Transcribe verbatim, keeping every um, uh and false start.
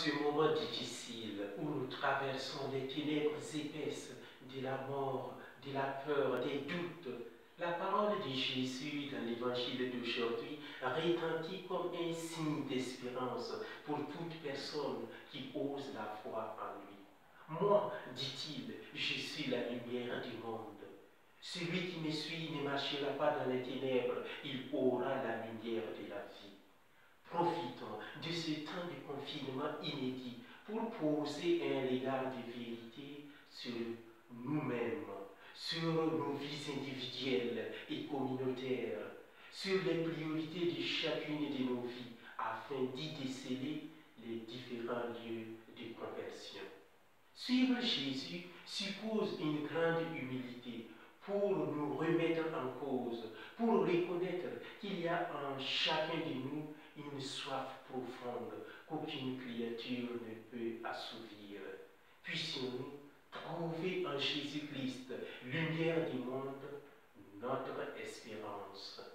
ce moment difficile où nous traversons les ténèbres épaisses de la mort, de la peur, des doutes, la parole de Jésus dans l'évangile d'aujourd'hui retentit comme un signe d'espérance pour toute personne qui ose la foi en lui. Moi, dit-il, je suis la lumière du monde. Celui qui me suit ne marchera pas dans les ténèbres, il aura la lumière de la vie. Profitons de ce temps de confinement inédit pour poser un regard de vérité sur nous-mêmes, sur nos vies individuelles et communautaires, sur les priorités de chacune de nos vies, afin d'y déceler les différents lieux de conversion. Suivre Jésus suppose une grande humilité pour nous remettre en cause, pour reconnaître qu'il y a en chacun de nous une soif profonde qu'aucune créature ne peut assouvir. Puissions-nous trouver en Jésus-Christ, lumière du monde, notre espérance.